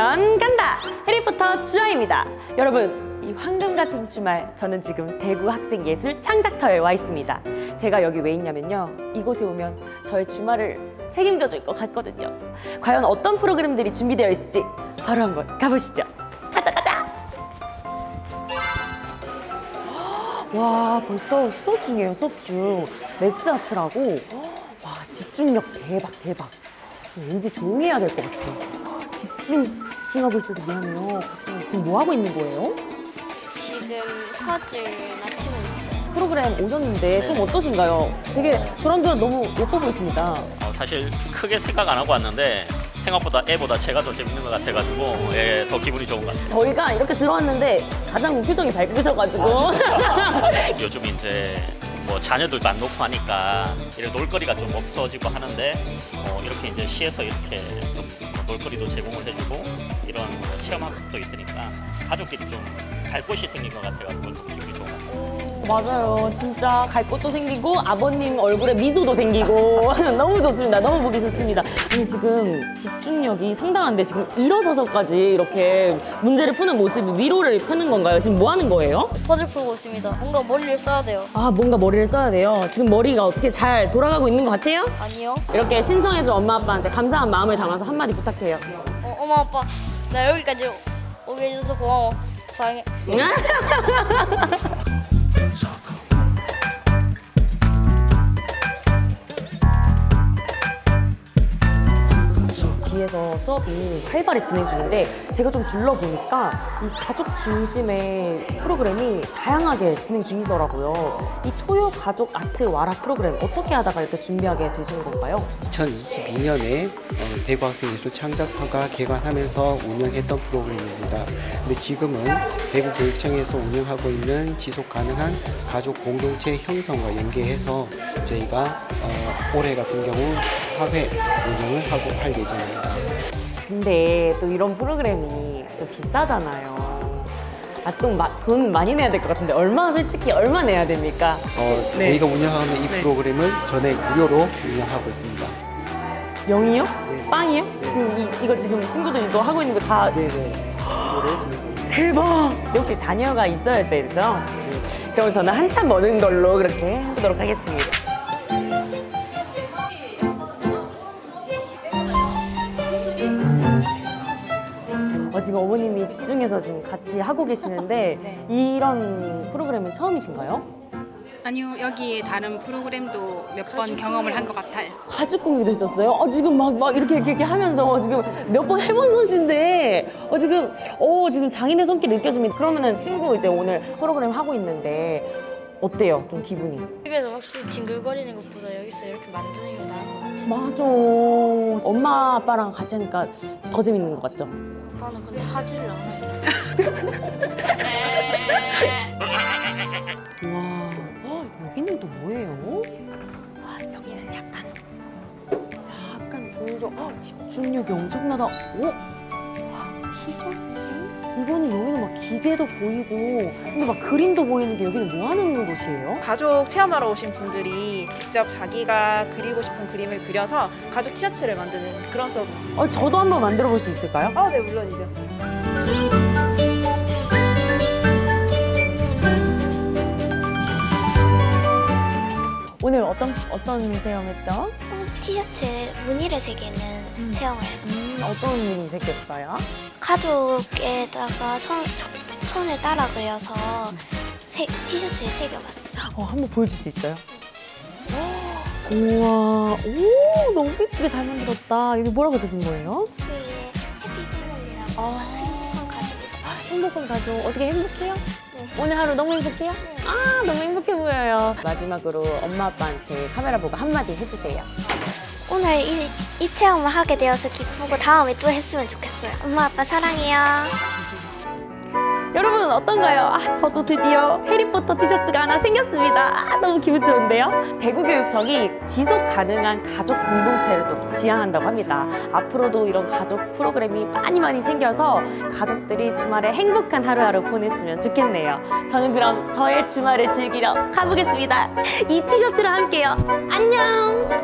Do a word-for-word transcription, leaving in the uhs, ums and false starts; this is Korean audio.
가면 간다! 해리포터 주아입니다. 여러분, 이 황금 같은 주말, 저는 지금 대구 학생예술 창작터에 와 있습니다. 제가 여기 왜 있냐면요, 이곳에 오면 저의 주말을 책임져 줄 것 같거든요. 과연 어떤 프로그램들이 준비되어 있을지 바로 한번 가보시죠. 가자 가자! 와, 벌써 수업 중이에요, 수업 중. 메스 아트라고. 와, 집중력 대박 대박. 왠지 조용히 해야 될 것 같아요. 집중, 집중하고 있어서 미안해요. 지금 뭐 하고 있는 거예요? 지금 퍼즐 맞추고 있어요. 프로그램 오셨는데 좀 어떠신가요? 되게 도란도란 너무 예뻐 보이십니다. 어, 사실 크게 생각 안 하고 왔는데 생각보다 애보다 제가 더 재밌는 것 같아가지고 예, 더 기분이 좋은 것 같아요. 저희가 이렇게 들어왔는데 가장 표정이 밝으셔가지고 아, 요즘 이제 뭐 자녀들도 안 놓고 하니까 이런 놀거리가 좀 없어지고 하는데 어, 이렇게 이제 시에서 이렇게 좀 놀거리도 제공을 해주고 이런 뭐 체험 학습도 있으니까 가족끼리 좀 갈 곳이 생긴 것 같아가지고 좀 기분이 좋은 것 같아요. 맞아요. 진짜 갈 곳도 생기고 아버님 얼굴에 미소도 생기고 너무 좋습니다. 너무 보기 좋습니다. 아니, 지금 집중력이 상당한데 지금 일어서서까지 이렇게 문제를 푸는 모습이 위로를 펴는 건가요? 지금 뭐 하는 거예요? 퍼즐 풀고 있습니다. 뭔가 머리를 써야 돼요. 아, 뭔가 머리를 써야 돼요. 지금 머리가 어떻게 잘 돌아가고 있는 것 같아요? 아니요. 이렇게 신청해준 엄마 아빠한테 감사한 마음을 담아서 한마디 부탁해요. 어, 엄마 아빠 나 여기까지 오게 해줘서 고마워. 사랑해. 뒤에서 수업이 활발히 진행 중인데 제가 좀 둘러보니까 이 가족 중심의 프로그램이 다양하게 진행 중이더라고요. 이 토요 가족 아트 와라 프로그램 어떻게 하다가 이렇게 준비하게 되신 건가요? 이천이십이 년에 대구 학생예술 창작터가 개관하면서 운영했던 프로그램입니다. 근데 지금은 대구 교육청에서 운영하고 있는 지속 가능한 가족 공동체 형성과 연계해서 저희가 어, 올해 같은 경우 사 회 운영을 하고 할 예정입니다. 근데 또 이런 프로그램이 좀 비싸잖아요. 아, 또 돈 많이 내야 될 것 같은데 얼마 솔직히 얼마 내야 됩니까? 어, 네. 저희가 운영하는 이 네. 프로그램은 전액 무료로 운영하고 있습니다. 영이요? 네. 빵이요? 네. 지금 이, 이거 지금 친구들 이거 하고 있는 거 다 네네. 대박! 역시 자녀가 있어야 되죠? 네. 그럼 저는 한참 머는 걸로 그렇게 해보도록 하겠습니다. 어, 지금 어머님이 집중해서 지금 같이 하고 계시는데 네. 이런 프로그램은 처음이신가요? 아니요, 여기 다른 프로그램도 몇 번 경험을 한 것 같아요. 가죽 공예도 했었어요? 어, 지금 막, 막 이렇게, 이렇게, 이렇게 하면서 지금 몇 번 해본 솜씨인데, 어, 지금, 어, 지금 장인의 손길이 느껴집니다. 그러면은 친구 이제 오늘 프로그램 하고 있는데, 어때요? 좀 기분이? 집에서 확실히 뒹굴거리는 것보다 여기서 이렇게 만드는 게 나은 것 같아요. 맞아. 엄마, 아빠랑 같이 하니까 더 재밌는 것 같죠? 나는 근데 하지를 않아요. 와, 어, 여기는 또 뭐예요? 아, 여기는 약간, 약간 종종, 어, 집중력이 엄청나다. 오, 티셔츠? 이거는 여기는 막 기계도 보이고, 근데 막 그림도 보이는 게 여기는 뭐 하는 곳이에요? 가족 체험하러 오신 분들이 직접 자기가 그리고 싶은 그림을 그려서 가족 티셔츠를 만드는 그런 수업. 어, 저도 한번 만들어 볼 수 있을까요? 아, 네, 물론이죠. 오늘 어떤, 어떤 체험했죠? 티셔츠에 무늬를 새기는 음. 체험을 음, 어떤 무늬 새겼어요? 가족에다가 손, 저, 손을 따라 그려서 새, 티셔츠에 새겨봤어요. 어, 한번 보여줄 수 있어요? 우와, 오, 너무 예쁘게 잘 만들었다. 여기 뭐라고 적은 거예요? 위에 해피패밀리라고 아. 행복한 가족이다. 행복한 가족. 어떻게 행복해요? 오늘 하루 너무 행복해요? 아, 너무 행복해 보여요. 마지막으로 엄마 아빠한테 카메라 보고 한마디 해주세요. 오늘 이, 이 체험을 하게 되어서 기쁘고 다음에 또 했으면 좋겠어요. 엄마 아빠 사랑해요. 여러분 어떤가요? 아, 저도 드디어 해리포터 티셔츠가 하나 생겼습니다. 아, 너무 기분 좋은데요? 대구교육청이 지속 가능한 가족 공동체를 또 지향한다고 합니다. 앞으로도 이런 가족 프로그램이 많이 많이 생겨서 가족들이 주말에 행복한 하루하루 보냈으면 좋겠네요. 저는 그럼 저의 주말을 즐기러 가보겠습니다. 이 티셔츠랑 함께요. 안녕!